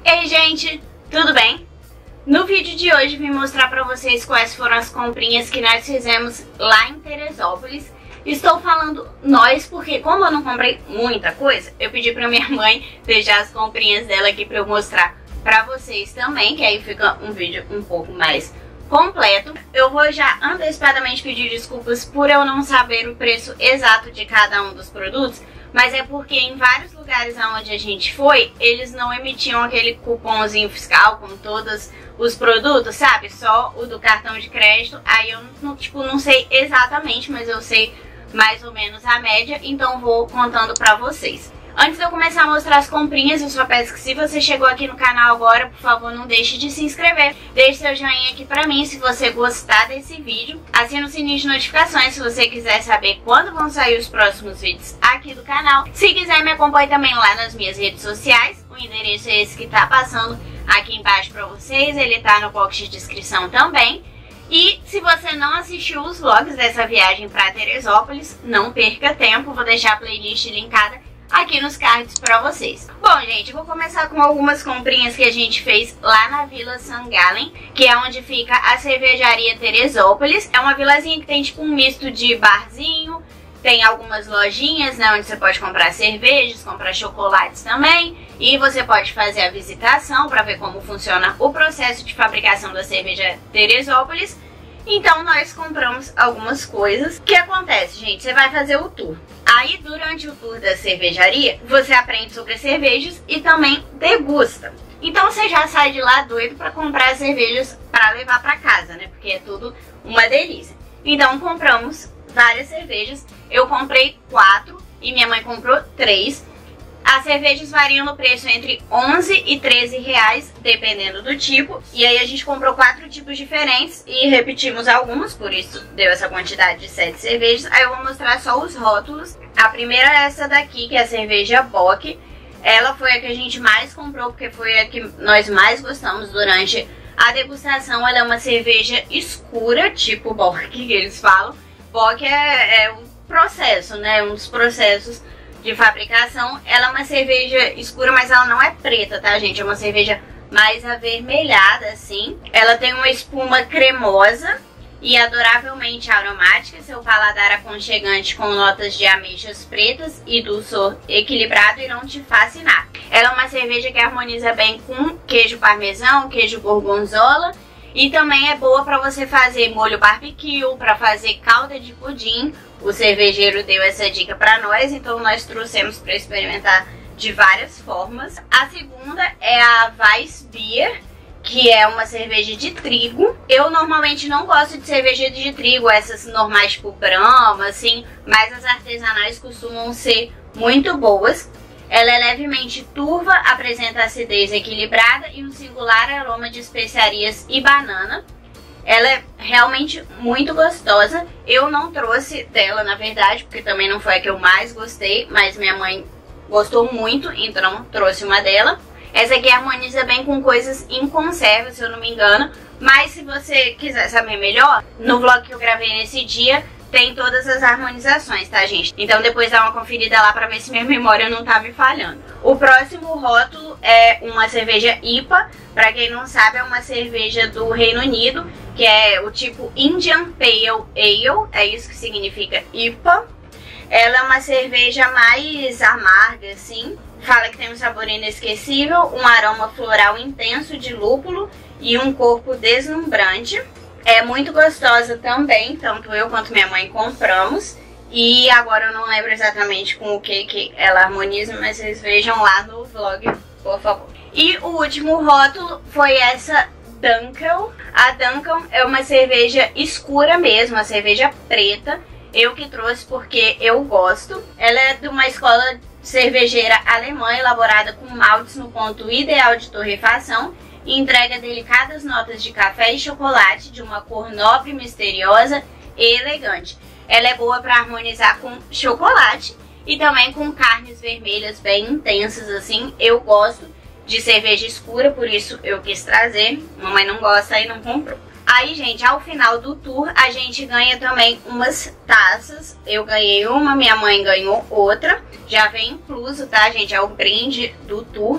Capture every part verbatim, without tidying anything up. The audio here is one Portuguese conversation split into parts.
Ei gente, tudo bem? No vídeo de hoje vim mostrar pra vocês quais foram as comprinhas que nós fizemos lá em Teresópolis. Estou falando nós porque como eu não comprei muita coisa, eu pedi pra minha mãe deixar as comprinhas dela aqui pra eu mostrar pra vocês também, que aí fica um vídeo um pouco mais completo. Eu vou já antecipadamente pedir desculpas por eu não saber o preço exato de cada um dos produtos, mas é porque em vários lugares aonde a gente foi, eles não emitiam aquele cupomzinho fiscal com todos os produtos, sabe? Só o do cartão de crédito. Aí eu não, tipo, não sei exatamente, mas eu sei mais ou menos a média, então vou contando pra vocês. Antes de eu começar a mostrar as comprinhas, eu só peço que se você chegou aqui no canal agora, por favor, não deixe de se inscrever. Deixe seu joinha aqui pra mim se você gostar desse vídeo. Assina o sininho de notificações se você quiser saber quando vão sair os próximos vídeos aqui do canal. Se quiser, me acompanhe também lá nas minhas redes sociais. O endereço é esse que tá passando aqui embaixo pra vocês. Ele tá no box de descrição também. E se você não assistiu os vlogs dessa viagem pra Teresópolis, não perca tempo. Vou deixar a playlist linkada aqui nos cards pra vocês. Bom, gente, vou começar com algumas comprinhas que a gente fez lá na Vila San Galen, que é onde fica a cervejaria Teresópolis. É uma vilazinha que tem tipo um misto de barzinho, tem algumas lojinhas, né, onde você pode comprar cervejas, comprar chocolates também, e você pode fazer a visitação para ver como funciona o processo de fabricação da cerveja Teresópolis. Então nós compramos algumas coisas. O que acontece, gente? Você vai fazer o tour. Aí durante o tour da cervejaria, você aprende sobre as cervejas e também degusta. Então você já sai de lá doido para comprar as cervejas para levar para casa, né? Porque é tudo uma delícia. Então compramos várias cervejas. Eu comprei quatro e minha mãe comprou três. As cervejas variam no preço entre onze e treze reais, dependendo do tipo. E aí a gente comprou quatro tipos diferentes e repetimos algumas, por isso deu essa quantidade de sete cervejas. Aí eu vou mostrar só os rótulos. A primeira é essa daqui, que é a cerveja Bock. Ela foi a que a gente mais comprou, porque foi a que nós mais gostamos durante a degustação. Ela é uma cerveja escura, tipo Bock, que eles falam. Bock é, é um processo, né? Um dos processos de fabricação. Ela é uma cerveja escura, mas ela não é preta, tá, gente? É uma cerveja mais avermelhada, assim. Ela tem uma espuma cremosa e adoravelmente aromática. Seu paladar aconchegante com notas de ameixas pretas e dulçor equilibrado irão te fascinar. Ela é uma cerveja que harmoniza bem com queijo parmesão, queijo gorgonzola. E também é boa para você fazer molho barbecue, para fazer calda de pudim. O cervejeiro deu essa dica para nós, então nós trouxemos para experimentar de várias formas. A segunda é a Weissbier, que é uma cerveja de trigo. Eu normalmente não gosto de cerveja de trigo, essas normais tipo Brahma, assim, mas as artesanais costumam ser muito boas. Ela é levemente turva, apresenta acidez equilibrada e um singular aroma de especiarias e banana. Ela é realmente muito gostosa. Eu não trouxe dela, na verdade, porque também não foi a que eu mais gostei, mas minha mãe gostou muito, então trouxe uma dela. Essa aqui harmoniza bem com coisas em conserva, se eu não me engano. Mas se você quiser saber melhor, no vlog que eu gravei nesse dia tem todas as harmonizações, tá, gente? Então depois dá uma conferida lá pra ver se minha memória não tá me falhando. O próximo rótulo é uma cerveja I P A. Pra quem não sabe, é uma cerveja do Reino Unido, que é o tipo Indian Pale Ale. É isso que significa I P A. Ela é uma cerveja mais amarga, assim. Fala que tem um sabor inesquecível, um aroma floral intenso de lúpulo e um corpo deslumbrante. É muito gostosa também, tanto eu quanto minha mãe compramos. E agora eu não lembro exatamente com o que, que ela harmoniza, mas vocês vejam lá no vlog, por favor. E o último rótulo foi essa Dunkel. A Dunkel é uma cerveja escura mesmo, uma cerveja preta. Eu que trouxe porque eu gosto. Ela é de uma escola cervejeira alemã, elaborada com maltes no ponto ideal de torrefação. E entrega delicadas notas de café e chocolate de uma cor nobre, misteriosa e elegante. Ela é boa para harmonizar com chocolate e também com carnes vermelhas bem intensas, assim. Eu gosto de cerveja escura, por isso eu quis trazer. Mamãe não gosta e não comprou. Aí, gente, ao final do tour, a gente ganha também umas taças. Eu ganhei uma, minha mãe ganhou outra. Já vem incluso, tá, gente? É o brinde do tour.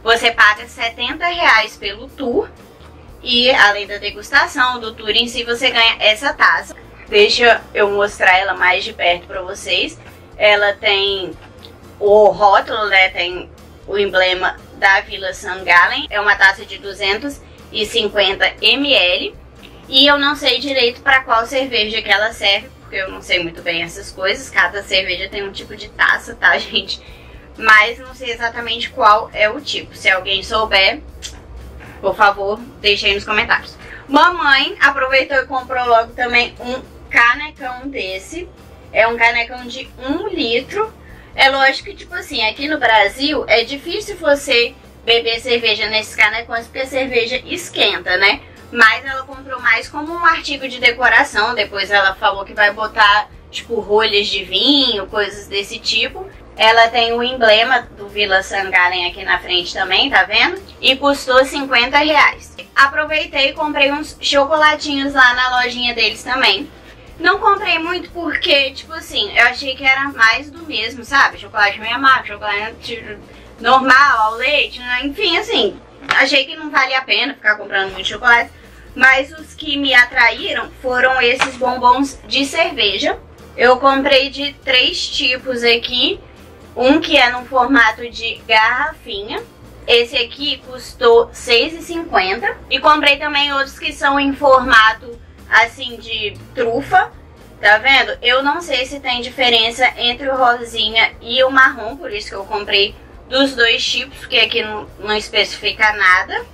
Você paga setenta reais pelo tour e além da degustação do tour em si, você ganha essa taça. Deixa eu mostrar ela mais de perto para vocês. Ela tem o rótulo, né, tem o emblema da Villa San Gallen. É uma taça de duzentos e cinquenta mililitros. E eu não sei direito para qual cerveja que ela serve, porque eu não sei muito bem essas coisas. Cada cerveja tem um tipo de taça, tá, gente? Mas não sei exatamente qual é o tipo. Se alguém souber, por favor, deixe aí nos comentários. Mamãe aproveitou e comprou logo também um canecão desse. É um canecão de um litro. É lógico que, tipo assim, aqui no Brasil é difícil você beber cerveja nesses canecões porque a cerveja esquenta, né? Mas ela comprou mais como um artigo de decoração. Depois ela falou que vai botar, tipo, rolhas de vinho, coisas desse tipo. Ela tem o emblema do Villa San Gallen aqui na frente também, tá vendo? E custou cinquenta reais. Aproveitei e comprei uns chocolatinhos lá na lojinha deles também. Não comprei muito porque, tipo assim, eu achei que era mais do mesmo, sabe? Chocolate meio amargo, chocolate normal, ao leite, né? Enfim, assim, achei que não valia a pena ficar comprando muito chocolate. Mas os que me atraíram foram esses bombons de cerveja. Eu comprei de três tipos aqui. Um que é no formato de garrafinha. Esse aqui custou seis reais e cinquenta centavos. E comprei também outros que são em formato assim de trufa. Tá vendo? Eu não sei se tem diferença entre o rosinha e o marrom. Por isso que eu comprei dos dois tipos, porque aqui não, não especifica nada.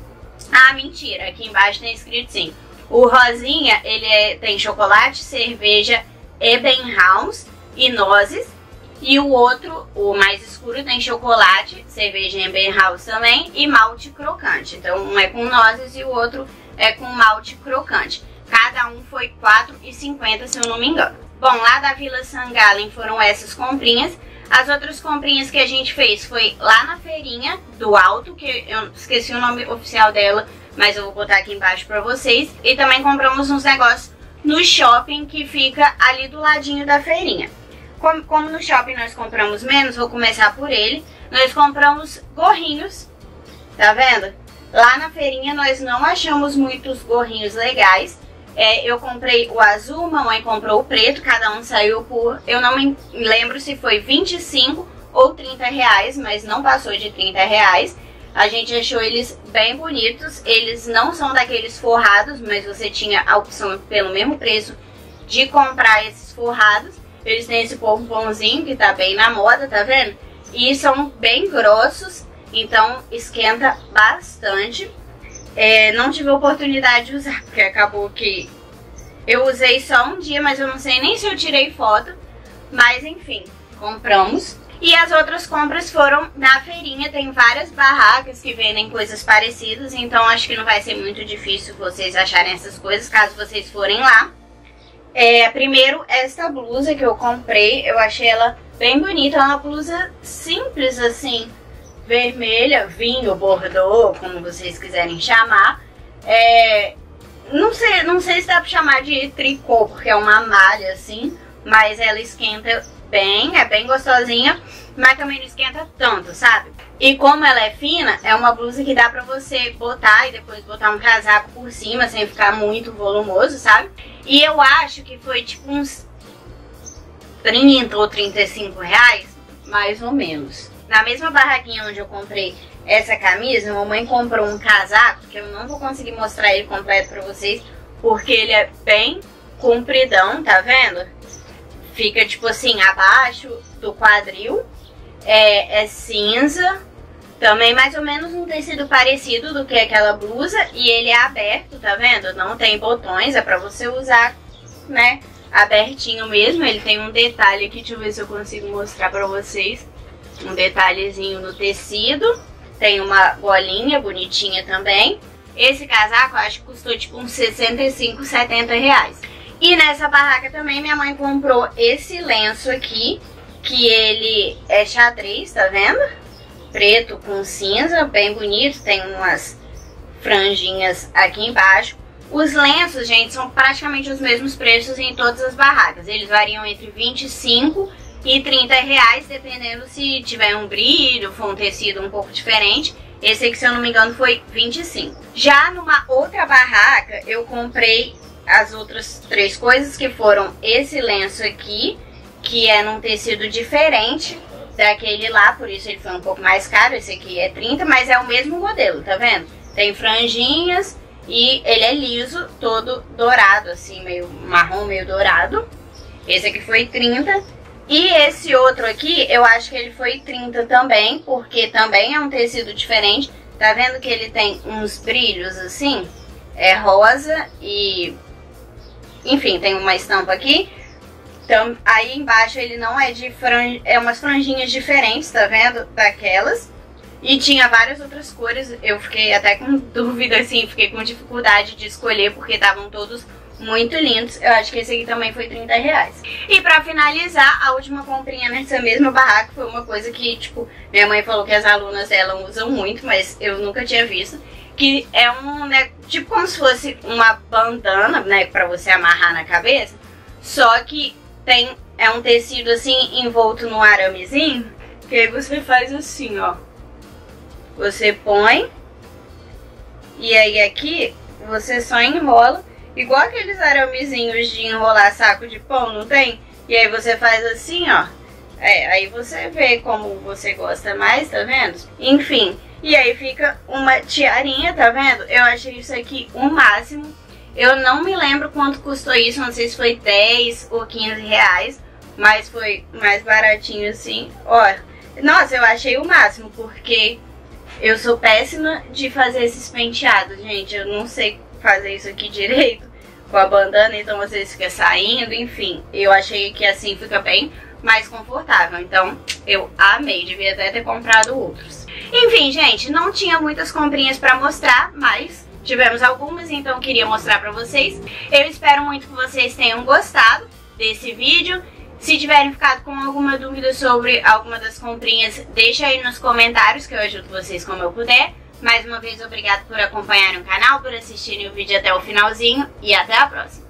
Ah, mentira, aqui embaixo tem escrito sim. O rosinha, ele é, tem chocolate, cerveja, Ebbinghaus e nozes. E o outro, o mais escuro, tem chocolate, cerveja Ebbinghaus também e malte crocante. Então um é com nozes e o outro é com malte crocante. Cada um foi quatro reais e cinquenta centavos, se eu não me engano. Bom, lá da Villa San Gallen foram essas comprinhas. As outras comprinhas que a gente fez foi lá na feirinha do Alto, que eu esqueci o nome oficial dela, mas eu vou botar aqui embaixo pra vocês. E também compramos uns negócios no shopping que fica ali do ladinho da feirinha. Como, como no shopping nós compramos menos, vou começar por ele. Nós compramos gorrinhos, tá vendo? Lá na feirinha nós não achamos muitos gorrinhos legais. É, eu comprei o azul, mamãe comprou o preto, cada um saiu por, eu não me lembro se foi vinte e cinco ou trinta reais, mas não passou de trinta reais. A gente achou eles bem bonitos, eles não são daqueles forrados, mas você tinha a opção pelo mesmo preço de comprar esses forrados. Eles têm esse pomponzinho que tá bem na moda, tá vendo? E são bem grossos, então esquenta bastante. É, não tive a oportunidade de usar, porque acabou que eu usei só um dia, mas eu não sei nem se eu tirei foto. Mas enfim, compramos. E as outras compras foram na feirinha, tem várias barracas que vendem coisas parecidas, então acho que não vai ser muito difícil vocês acharem essas coisas, caso vocês forem lá. É, primeiro, esta blusa que eu comprei, eu achei ela bem bonita, é uma blusa simples assim, vermelha, vinho, bordô, como vocês quiserem chamar. É, não sei, não sei se dá pra chamar de tricô, porque é uma malha assim, mas ela esquenta bem, é bem gostosinha, mas também não esquenta tanto, sabe? E como ela é fina, é uma blusa que dá pra você botar e depois botar um casaco por cima, sem ficar muito volumoso, sabe? E eu acho que foi tipo uns trinta ou trinta e cinco reais, mais ou menos. Na mesma barraquinha onde eu comprei essa camisa, a mamãe comprou um casaco, que eu não vou conseguir mostrar ele completo pra vocês, porque ele é bem compridão, tá vendo? Fica tipo assim, abaixo do quadril, é, é cinza, também mais ou menos um tecido parecido do que aquela blusa, e ele é aberto, tá vendo? Não tem botões, é pra você usar, né, abertinho mesmo. Ele tem um detalhe aqui, deixa eu ver se eu consigo mostrar pra vocês. Um detalhezinho no tecido. Tem uma golinha bonitinha também. Esse casaco eu acho que custou tipo uns sessenta e cinco, setenta reais. E nessa barraca também minha mãe comprou esse lenço aqui, que ele é xadrez, tá vendo? Preto com cinza, bem bonito. Tem umas franjinhas aqui embaixo. Os lenços, gente, são praticamente os mesmos preços em todas as barracas. Eles variam entre vinte e cinco e trinta reais, dependendo se tiver um brilho, for um tecido um pouco diferente. Esse aqui, se eu não me engano, foi vinte e cinco. Já numa outra barraca, eu comprei as outras três coisas, que foram esse lenço aqui, que é num tecido diferente daquele lá, por isso ele foi um pouco mais caro. Esse aqui é trinta, mas é o mesmo modelo, tá vendo? Tem franjinhas e ele é liso, todo dourado, assim, meio marrom, meio dourado. Esse aqui foi trinta. E esse outro aqui, eu acho que ele foi trinta também, porque também é um tecido diferente. Tá vendo que ele tem uns brilhos assim? É rosa e... enfim, tem uma estampa aqui. Então, aí embaixo ele não é de franj... é umas franjinhas diferentes, tá vendo? Daquelas. E tinha várias outras cores. Eu fiquei até com dúvida, assim, fiquei com dificuldade de escolher, porque estavam todos muito lindos. Eu acho que esse aqui também foi trinta reais. E pra finalizar, a última comprinha nessa mesma barraca foi uma coisa que, tipo, minha mãe falou que as alunas dela usam muito, mas eu nunca tinha visto. Que é um, né, tipo como se fosse uma bandana, né, pra você amarrar na cabeça. Só que tem, é um tecido assim, envolto num aramezinho, que aí você faz assim, ó. Você põe, e aí aqui você só enrola, igual aqueles aramezinhos de enrolar saco de pão, não tem? E aí você faz assim, ó. É, aí você vê como você gosta mais, tá vendo? Enfim, e aí fica uma tiarinha, tá vendo? Eu achei isso aqui o máximo. Eu não me lembro quanto custou isso, não sei se foi dez ou quinze reais, mas foi mais baratinho assim. Ó, nossa, eu achei o máximo, porque eu sou péssima de fazer esses penteados, gente. Eu não sei fazer isso aqui direito com a bandana, então às vezes fica saindo, enfim. Eu achei que assim fica bem mais confortável, então eu amei, devia até ter comprado outros. Enfim, gente, não tinha muitas comprinhas pra mostrar, mas tivemos algumas, então eu queria mostrar pra vocês. Eu espero muito que vocês tenham gostado desse vídeo. Se tiverem ficado com alguma dúvida sobre alguma das comprinhas, deixa aí nos comentários que eu ajudo vocês como eu puder. Mais uma vez, obrigado por acompanharem o canal, por assistirem o vídeo até o finalzinho e até a próxima.